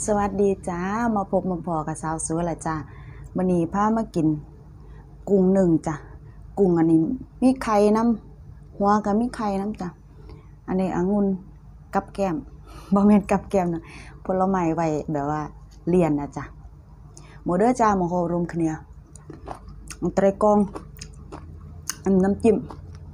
สวัสดีจ้ามาพบมาพอกับสาวสวยละจ้าวันนี้พามากินกุ้งหนึ่งจ้ะกุ้งอันนี้มีไข่น้ำหัวกับมีไข่น้ำจ้ะอันนี้องุ่นกับแก้มบ่แม่นกับแก้มนะผลไม้ไว้แบบว่าเลียนนะจ้ะหมูเด้อจ้าหมูโฮรุมขะเนียไตรกองอันน้ำจิ้ม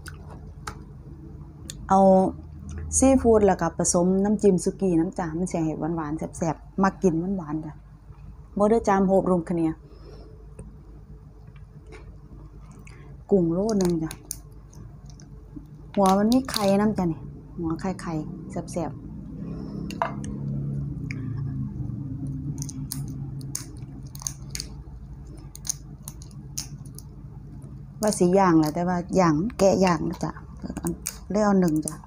เอาซีฟู้ดแล้วก็ผสมน้ำจิ้มสุกี้น้ำจ้ามันเสียงเห็ดหวานๆแซ่บๆมากินหวานๆจ้ะหมูเด้อจ้าโฮรุมขะเนียกุ้งโลนึงจ้ะหัวมันมีไข่น้ำจ้ะนี่หัวไข่แซ่บว่าสีย่างแหละแต่ว่าย่างแกะย่างนะจ้ะเลยเอาหนึ่งจ้ะ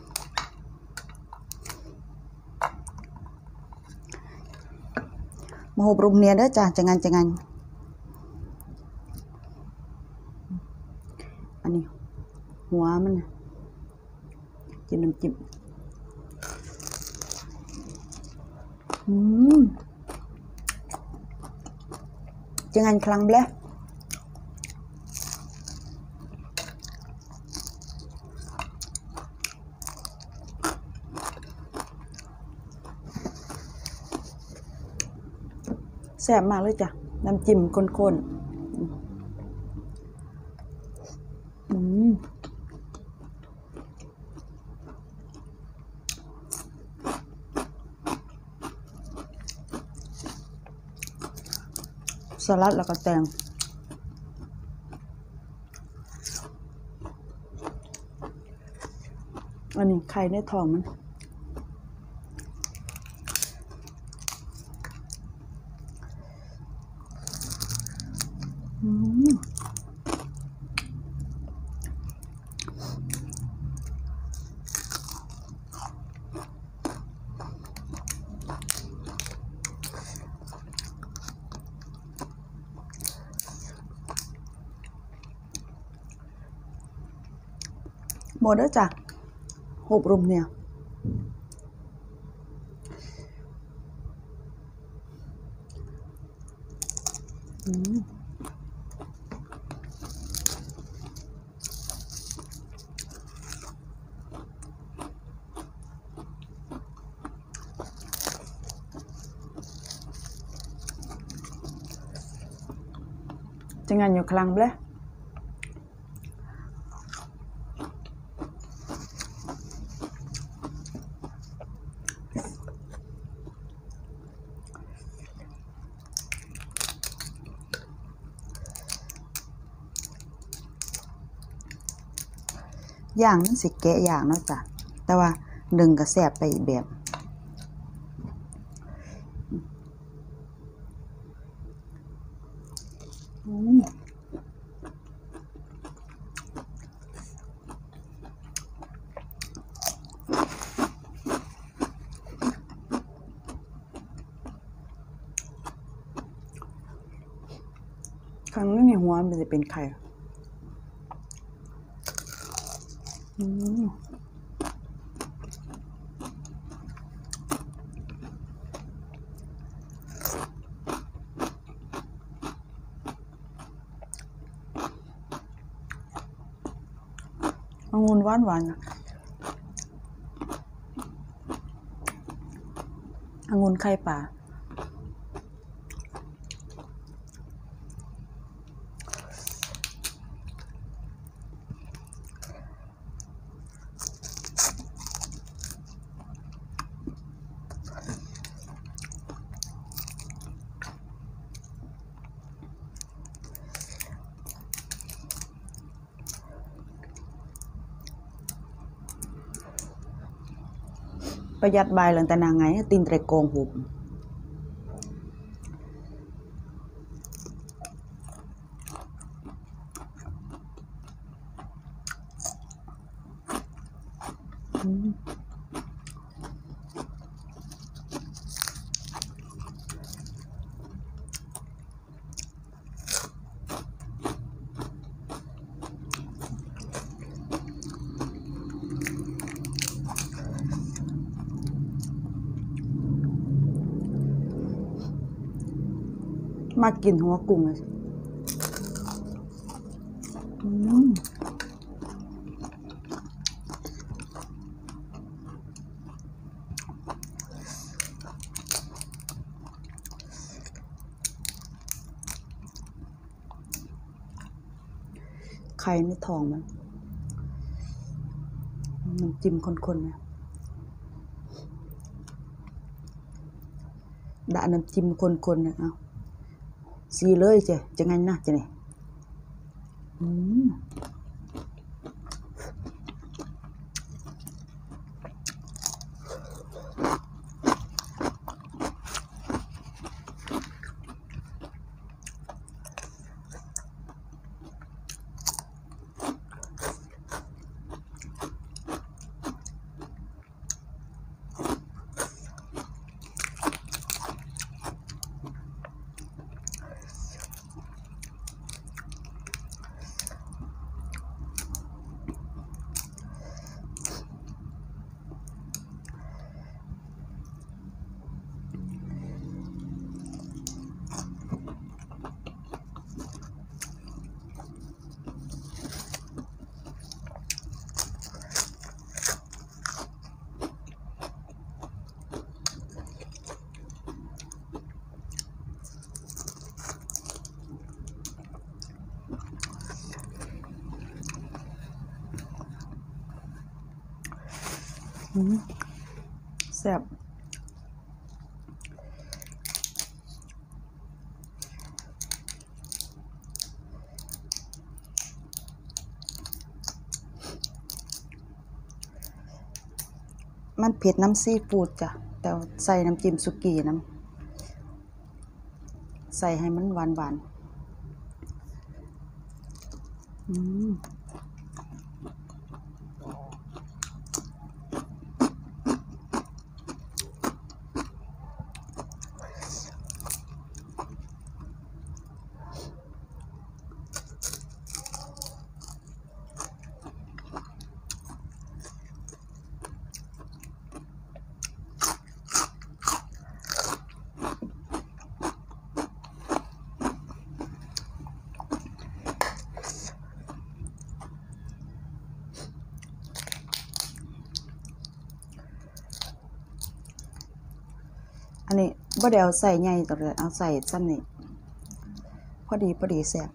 มาอบรมเนี่ยเด้อจ้ะจังงันอันนี้หัวมันจิ้มน้ำจิ้มจังงันคลังเบลแซ่บมากเลยจ้ะน้ำจิ้มข้นๆสลัดแล้วก็แตงอันนี้ไข่ในท้องมันหมดแล้วจ้ะหกรุมเนี่ยจังงันอยู่คลังเบลย่างมันสิแกะย่างเนาะจ้ะแต่ว่าหนึ่งก็แซ่บไปอีกแบบครั้งไม่มีหัวมันจะเป็นไข่องุ่นหวานองุ่นไข่ป่าประหยัดใบหลังแต่นางไงตีนไตรโกงหุบมากินหัวกุ้งเลยไข่ในท้องมันจิ้มคนๆนะด่าน้ำจิ้มคนๆนะเอาสีเลยเจ๊จะไงนะเจ๊เนี่ยแซ่บมันเผ็ดน้ำซีฟู้ดจ้ะแต่ใส่น้ำจิ้มสุกี้น้ำใส่ให้มันหวานอันนี้บ่ได้เอาใส่ใหญ่ต่อเลยเอาใส่ซ้ำนี่พอดีแซ่บ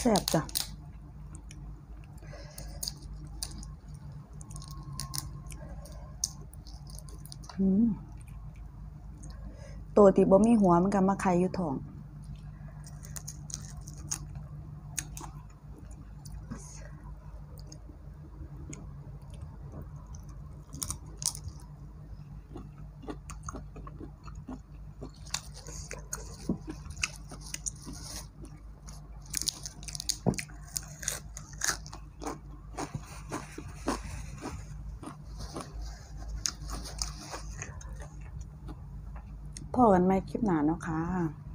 ซ่บจ้ะตัวที่บ่มีหัวมันก็มาไข่อยู่ท้องพอกันไหมคลิปหน้าเนาะค่ะ